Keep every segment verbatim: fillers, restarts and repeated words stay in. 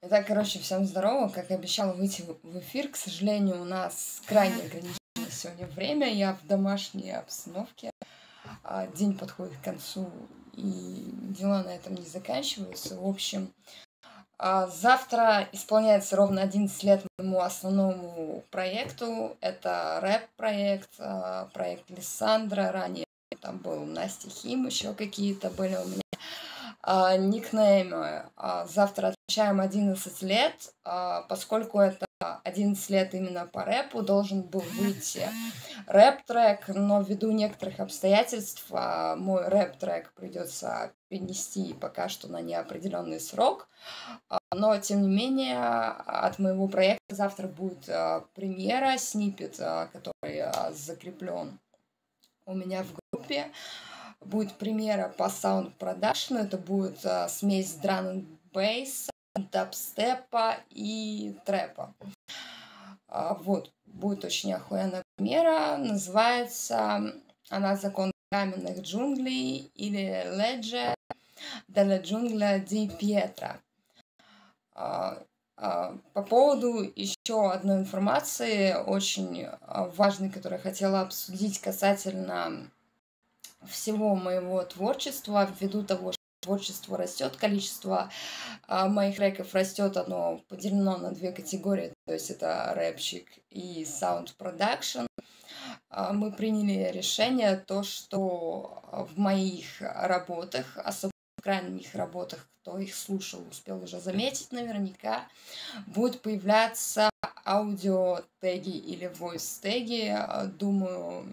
Итак, короче, всем здорово. Как и обещала выйти в эфир, к сожалению, у нас крайне ограниченное сегодня время. Я в домашней обстановке. День подходит к концу, и дела на этом не заканчиваются. В общем, завтра исполняется ровно одиннадцать лет моему основному проекту. Это рэп-проект, проект Лиссандра. Ранее там был Настя Хим, еще какие-то были у меня Uh, никнеймы. Uh, завтра отмечаем одиннадцать лет, uh, поскольку это одиннадцать лет именно по рэпу, должен был выйти рэп-трек, но ввиду некоторых обстоятельств uh, мой рэп-трек придется перенести пока что на неопределенный срок. Uh, но, тем не менее, от моего проекта завтра будет uh, премьера, сниппет, uh, который uh, закреплен у меня в группе. Будет премьера по саунд-продакшену, это будет а, смесь драм-н-бейса, дабстепа и трэпа. А, вот, будет очень охуенная премьера, называется она «Закон каменных джунглей» или «Legge della giungla di Pietra». А, а, по поводу еще одной информации, очень важной, которую я хотела обсудить касательно всего моего творчества, ввиду того, что творчество растет, количество а, моих треков растет, оно поделено на две категории, то есть это рэпчик и саунд-продакшн. А, мы приняли решение, то, что в моих работах, особенно в крайних работах, кто их слушал, успел уже заметить наверняка, будут появляться аудио-теги или voice-теги. Думаю,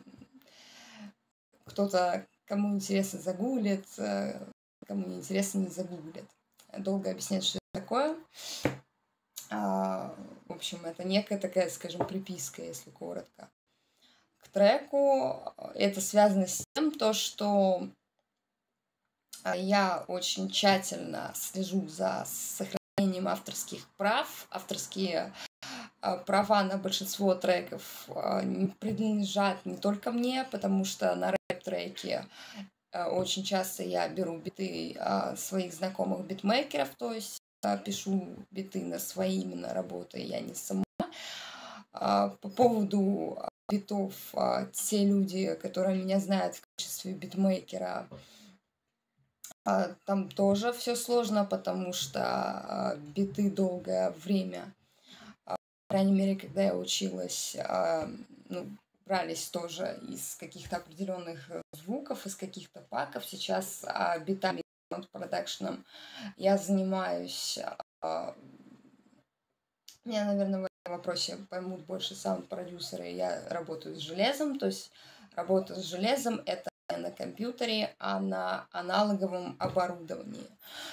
кто-то, кому интересно, загуглит, кому не интересно, не загуглит. Долго объяснять, что это такое. А, в общем, это некая такая, скажем, приписка, если коротко, к треку. Это связано с тем, то, что я очень тщательно слежу за сохранением авторских прав. Авторские права на большинство треков принадлежат не только мне, потому что на рэп-треке очень часто я беру биты своих знакомых битмейкеров, то есть пишу биты на свои именно работы, я не сама. По поводу битов, те люди, которые меня знают в качестве битмейкера, там тоже все сложно, потому что биты долгое время, по крайней мере, когда я училась, ну, брались тоже из каких-то определенных звуков, из каких-то паков. Сейчас битами, саунд-продакшеном я занимаюсь. Меня, наверное, в этом вопросе поймут больше саунд-продюсеры. Я работаю с железом, то есть работа с железом — это не на компьютере, а на аналоговом оборудовании.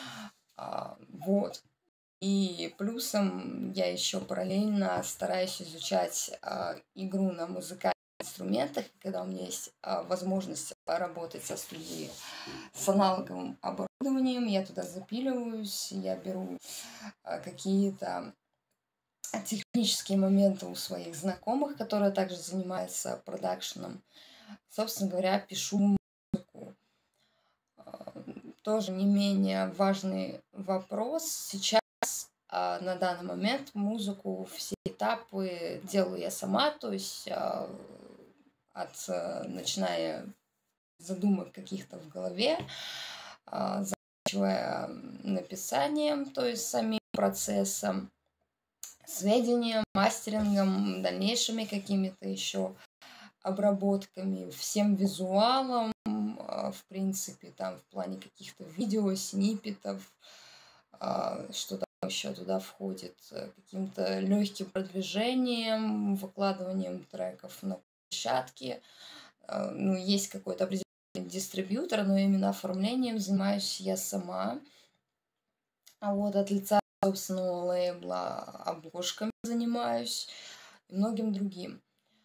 Вот. И плюсом я еще параллельно стараюсь изучать э, игру на музыкальных инструментах, когда у меня есть э, возможность работать со студией с аналоговым оборудованием, я туда запиливаюсь, я беру э, какие-то технические моменты у своих знакомых, которые также занимаются продакшеном. Собственно говоря, пишу музыку. Э, тоже не менее важный вопрос. Сейчас на данный момент музыку, все этапы делаю я сама, то есть от, начиная задумок каких-то в голове, заканчивая написанием, то есть самим процессом, сведением, мастерингом, дальнейшими какими-то еще обработками, всем визуалом, в принципе, там в плане каких-то видео, сниппетов, что там еще туда входит, каким-то легким продвижением, выкладыванием треков на площадке. Ну, есть какой-то определенный дистрибьютор, но именно оформлением занимаюсь я сама. А вот от лица собственного лейбла обложками занимаюсь и многим другим.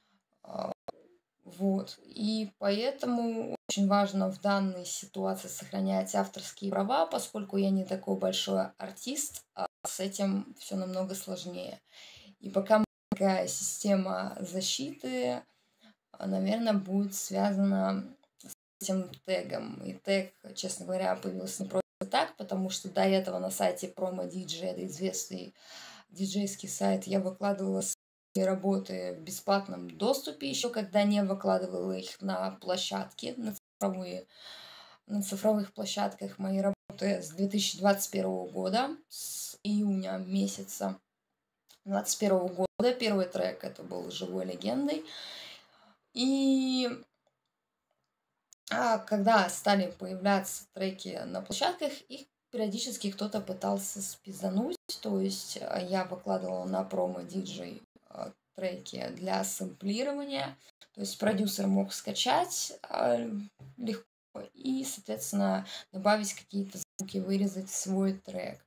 Вот. И поэтому очень важно в данной ситуации сохранять авторские права, поскольку я не такой большой артист, а с этим все намного сложнее. И пока такая система защиты, наверное, будет связана с этим тегом. И тег, честно говоря, появился не просто так, потому что до этого на сайте Promo ди джей, это известный диджейский сайт, я выкладывала свои работы в бесплатном доступе, еще когда не выкладывала их на площадки, на цифровые. На цифровых площадках мои работы с две тысячи двадцать первого года, с июня месяца двадцать первого года. Первый трек это был «Живой легендой». И а когда стали появляться треки на площадках, их периодически кто-то пытался спиздануть. То есть я выкладывала на Promo ди джей треки для сэмплирования. То есть продюсер мог скачать легко и, соответственно, добавить какие-то звуки, вырезать свой трек.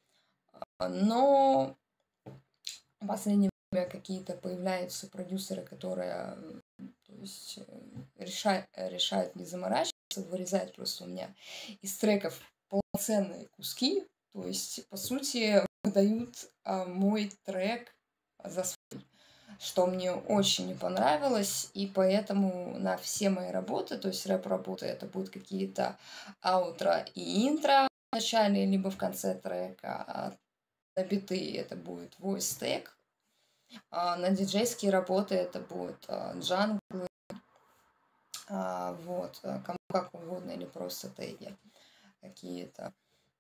Но в последнее время какие-то появляются продюсеры, которые, то есть, решают, решают не заморачиваться, вырезают просто у меня из треков полноценные куски. То есть, по сути, выдают а, мой трек за свой, что мне очень не понравилось, и поэтому на все мои работы, то есть рэп-работы, это будут какие-то аутро и интро в начале, либо в конце трека, а на биты это будет voice tag, а на диджейские работы это будут джанглы, а, вот, кому как угодно, или просто теги какие-то.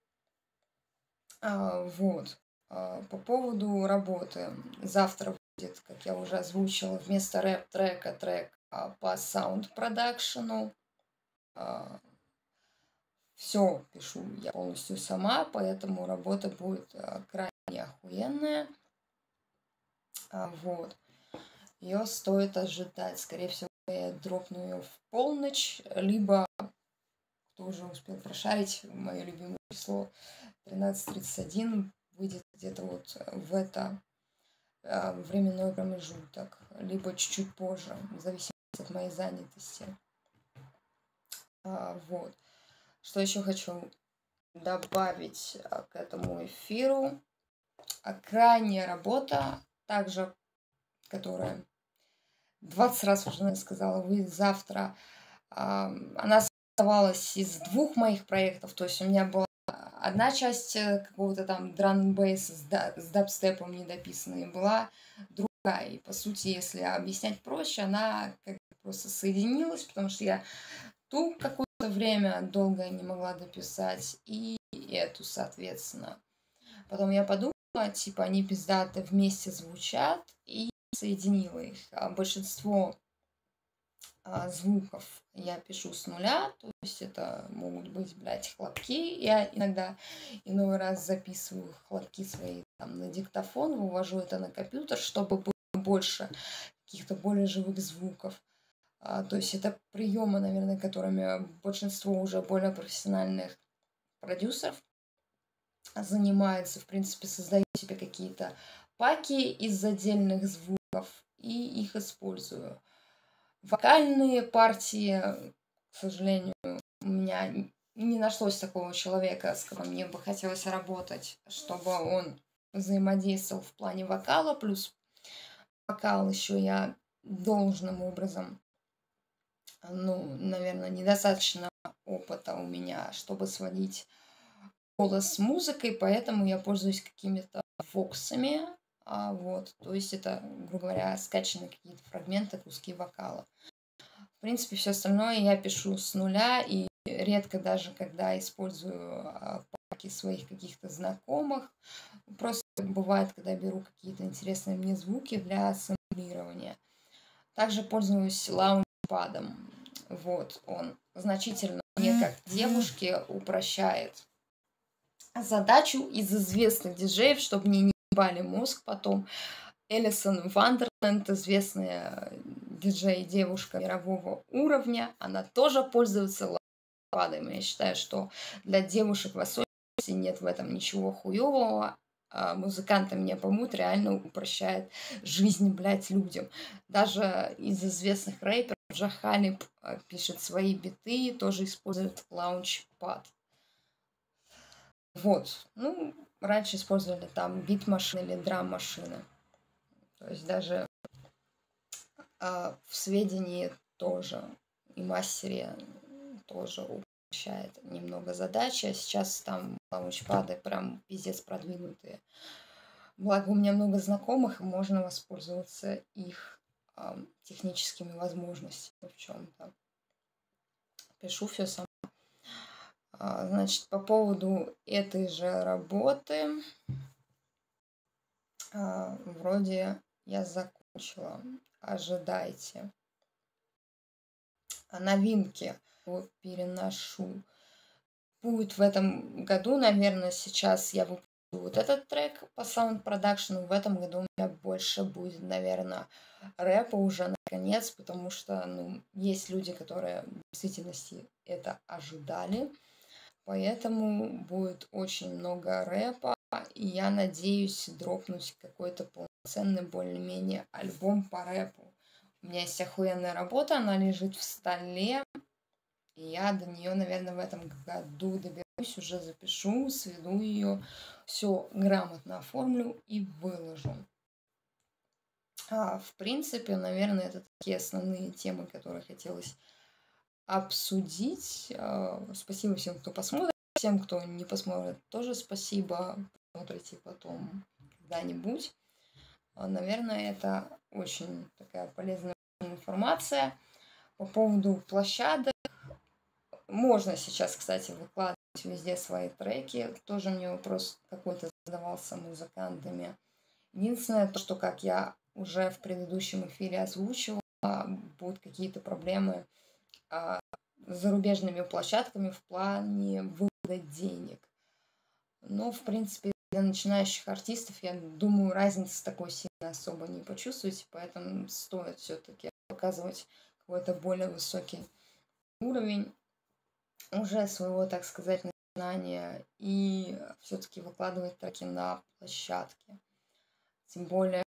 А, вот. А, по поводу работы. Завтра будет, как я уже озвучила, вместо рэп-трека трек а, по саунд-продакшену. А, все пишу я полностью сама, поэтому работа будет а, крайне охуенная. А, вот. Ее стоит ожидать. Скорее всего, я дропну ее в полночь, либо, кто уже успел прошарить, мое любимое число тринадцать тридцать один выйдет где-то вот в это а, временной промежуток, либо чуть-чуть позже, в зависимости от моей занятости. А, вот. Что еще хочу добавить а, к этому эфиру. А, крайняя работа, также, которая двадцать раз уже, наверное, сказала, выйдет завтра. А, она создавалась из двух моих проектов, то есть у меня была одна часть какого-то там драм-бейса с, да, с дабстепом недописанной, была другая. И, по сути, если объяснять проще, она как бы просто соединилась, потому что я ту какое-то время долго не могла дописать, и эту, соответственно. Потом я подумала, типа, они пиздато вместе звучат, и соединила их. А большинство а, звуков я пишу с нуля, то есть это могут быть, блядь, хлопки. Я иногда иной раз записываю хлопки свои там на диктофон, вывожу это на компьютер, чтобы было больше каких-то более живых звуков. А, то есть это приемы, наверное, которыми большинство уже более профессиональных продюсеров занимается, в принципе, создаю себе какие-то паки из отдельных звуков и их использую. Вокальные партии, к сожалению, у меня не нашлось такого человека, с которым мне бы хотелось работать, чтобы он взаимодействовал в плане вокала, плюс вокал еще я должным образом, ну, наверное, недостаточно опыта у меня, чтобы сводить голос с музыкой, поэтому я пользуюсь какими-то фоксами, а, вот, то есть это, грубо говоря, скачанные какие-то фрагменты, куски вокала. В принципе, все остальное я пишу с нуля, и редко даже, когда использую а, паки своих каких-то знакомых, просто бывает, когда беру какие-то интересные мне звуки для сэмплирования. Также пользуюсь лаунчпадом, вот, он значительно мне как девушке упрощает задачу из известных диджеев, чтобы мне не ебали мозг потом. Элисон Вандерленд, известная диджей, девушка мирового уровня, она тоже пользуется лаунчпадом. Я считаю, что для девушек в особенности нет в этом ничего хуевого. А музыканты мне помогут, реально упрощает жизнь, блядь, людям. Даже из известных рэперов Джахалип пишет свои биты, тоже использует лаунчпад. Вот. Ну, раньше использовали там бит-машины или драм-машины. То есть даже а, в сведении тоже и мастере тоже упрощает немного задачи. А сейчас там лаунчпады прям пиздец продвинутые. Благо у меня много знакомых, и можно воспользоваться их э, техническими возможностями в чем-то. Пишу все сама. А, значит, по поводу этой же работы, а, вроде я закончила. Ожидайте. А новинки переношу. Будет в этом году, наверное, сейчас я выпущу вот этот трек по саунд продакшену. В этом году у меня больше будет, наверное, рэпа уже наконец, потому что ну, есть люди, которые в действительности это ожидали. Поэтому будет очень много рэпа, и я надеюсь дропнуть какой-то полноценный более-менее альбом по рэпу. У меня есть охуенная работа, она лежит в столе, и я до нее, наверное, в этом году доберусь, уже запишу, сведу ее, все грамотно оформлю и выложу. А, в принципе, наверное, это такие основные темы, которые хотелось обсудить. Спасибо всем, кто посмотрит. Всем, кто не посмотрит, тоже спасибо. Посмотрите потом когда-нибудь. Наверное, это очень такая полезная информация. По поводу площадок. Можно сейчас, кстати, выкладывать везде свои треки. Тоже мне вопрос какой-то задавался музыкантами. Единственное, то, что, как я уже в предыдущем эфире озвучивала, будут какие-то проблемы с зарубежными площадками в плане вывода денег. Но, в принципе, для начинающих артистов, я думаю, разницы такой сильно особо не почувствуете, поэтому стоит все-таки показывать какой-то более высокий уровень уже своего, так сказать, начинания и все-таки выкладывать треки на площадке. Тем более